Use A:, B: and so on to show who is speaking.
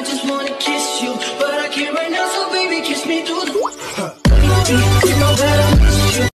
A: just wanna kiss you, but I can't right now, so baby, kiss me through the